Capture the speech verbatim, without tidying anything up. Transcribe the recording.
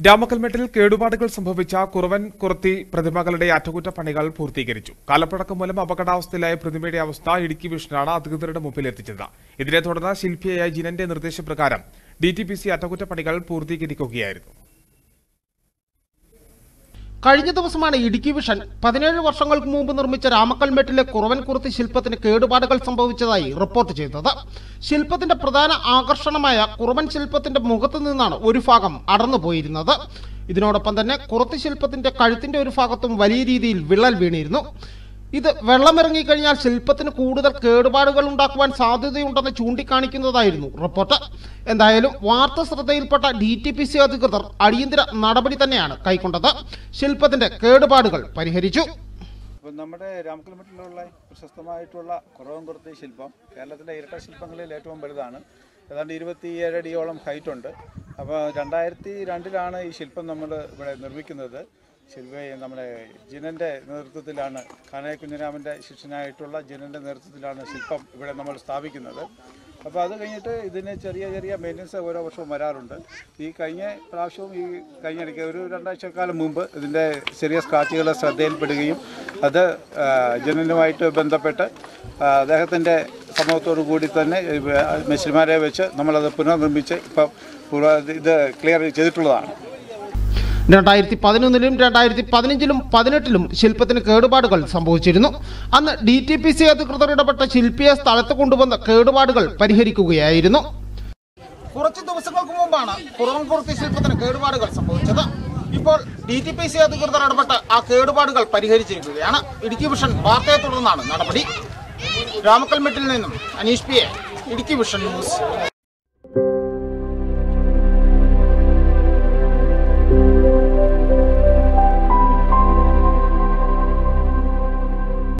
രാമക്കൽമേട്ടിൽ കേടുപാടുകൾ സംഭവിച്ച കുറവൻ കുറത്തി പ്രതിമകളുടെ അറ്റകുറ്റപ്പണികൾ പൂർത്തീകരിച്ചു. കാലപ്പഴക്കം മൂലം അപകടാവസ്ഥയിലായ പ്രതിമയുടെ അവസ്ഥ ഇടുക്കി വിഷനാണ് അധികൃതരുടെ മുമ്പിലെത്തിച്ചത്. ഇതിനെ തുടർന്ന് ശില്പിയായ ജിനന്റെ നിർദ്ദേശപ്രകാരം ഡി ടി പി സി അറ്റകുറ്റപ്പണികൾ പൂർത്തീകരിക്കുകയായിരുന്നു. കഴിഞ്ഞ ദിവസമാണ് ഇടുക്കി വിഷൻ പതിനേഴ് വർഷങ്ങൾക്ക് മുമ്പ് നിർമ്മിച്ച രാമക്കൽമേട്ടിലെ കുറവൻ കുർത്തി ശില്പത്തിന് കേടുപാടുകൾ സംഭവിച്ചതായി റിപ്പോർട്ട് ചെയ്തത്. ശില്പത്തിന്റെ പ്രധാന ആകർഷണമായ കുറവൻ ശില്പത്തിന്റെ മുഖത്തു നിന്നാണ് ഒരു ഭാഗം അടർന്നു പോയിരുന്നത്. ഇതിനോടൊപ്പം തന്നെ കുറത്തി ശില്പത്തിന്റെ കഴുത്തിന്റെ ഒരു ഭാഗത്തും വലിയ രീതിയിൽ വിള്ളൽ വീണിരുന്നു. ഇത് വെള്ളമിറങ്ങിക്കഴിഞ്ഞാൽ ശില്പത്തിന് കൂടുതൽ കേടുപാടുകൾ ഉണ്ടാക്കുവാൻ സാധ്യതയുണ്ടെന്ന് ചൂണ്ടിക്കാണിക്കുന്നതായിരുന്നു റിപ്പോർട്ട്. എന്തായാലും വാർത്ത ശ്രദ്ധയിൽപ്പെട്ട ഡി ടി പി സി അധികൃതർ അടിയന്തര നടപടി തന്നെയാണ് കൈക്കൊണ്ടത്. ശില്പത്തിന്റെ കേടുപാടുകൾ പരിഹരിച്ചു. നമ്മുടെ രാമക്കൽമേട്ടിലുള്ള പ്രശസ്തമായിട്ടുള്ള കുറവൻ കുർത്തി ശില്പം കേരളത്തിലെ ഇരട്ട ശില്പങ്ങളിൽ ഏറ്റവും വലുതാണ്. ഏതാണ്ട് ഇരുപത്തിയേഴ് അടിയോളം ഹൈറ്റ് ഉണ്ട്. അപ്പോൾ രണ്ടായിരത്തി രണ്ടിലാണ് ഈ ശില്പം നമ്മൾ ഇവിടെ നിർമ്മിക്കുന്നത്. ശില്പ നമ്മുടെ ജിനൻ്റെ നേതൃത്വത്തിലാണ്, കാനായ കുഞ്ഞിരാമൻ്റെ ശിഷ്യനായിട്ടുള്ള ജിനൻ്റെ നേതൃത്വത്തിലാണ് ശില്പം ഇവിടെ നമ്മൾ സ്ഥാപിക്കുന്നത്. അപ്പോൾ അത് കഴിഞ്ഞിട്ട് ഇതിന് ചെറിയ ചെറിയ മെയിൻ്റനൻസ് ഓരോ വർഷവും വരാറുണ്ട്. ഈ കഴിഞ്ഞ പ്രാവശ്യവും ഈ കഴിഞ്ഞിടയ്ക്ക് ഒരു രണ്ടാഴ്ചക്കാലം മുമ്പ് ഇതിൻ്റെ ചെറിയ സ്ക്രാച്ചുകൾ ശ്രദ്ധയിൽപ്പെടുകയും അത് ജിനനുമായിട്ട് ബന്ധപ്പെട്ട് അദ്ദേഹത്തിൻ്റെ സമൂഹത്തോടു കൂടി തന്നെ മെഷീന്മാരെ വെച്ച് നമ്മളത് പുനർനിർമ്മിച്ച് ഇപ്പം ഇത് ക്ലിയർ ചെയ്തിട്ടുള്ളതാണ്. രണ്ടായിരത്തി പതിനൊന്നിലും രണ്ടായിരത്തി പതിനഞ്ചിലും പതിനെട്ടിലും ശില്പത്തിന് കേടുപാടുകൾ സംഭവിച്ചിരുന്നു. അന്ന് ഡി ടി പി സി അധികൃതർ ഇടപെട്ട ശില്പിയെ സ്ഥലത്ത് കൊണ്ടുവന്ന് കേടുപാടുകൾ പരിഹരിക്കുകയായിരുന്നു. കുറച്ച് ദിവസങ്ങൾക്ക് മുമ്പാണ് കുറവൻ കുർത്തി ശില്പത്തിന് കേടുപാടുകൾ സംഭവിച്ചത്. ഇപ്പോൾ ഡി ടി പി സി അധികൃതർ ഇടപെട്ട് ആ കേടുപാടുകൾ പരിഹരിച്ചിരിക്കുകയാണ്. ഇടുക്കി വിഷൻ വാർത്തയെ തുടർന്നാണ് നടപടി. രാമക്കൽമേട്ടിൽ നിന്നും Aneesh P A, Idukki Vision news.